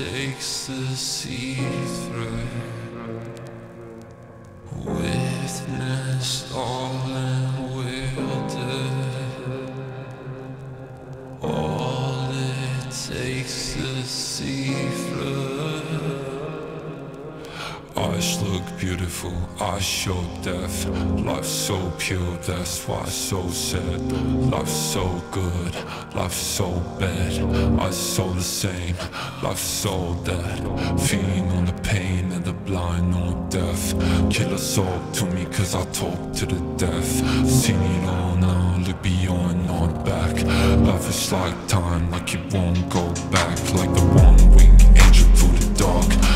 takes to see through. Witness all and will do. All it takes to see through. Eyes look beautiful, eyes show death. Life's so pure, that's why it's so sad. Life's so good, life's so bad. Eyes so the same, life's so dead. Feeding on the pain and the blind on death. Killer sold to me cause I talk to the death. Seen it all now, look beyond, not back. Life is like time, like it won't go back. Like the one-winged angel through the dark.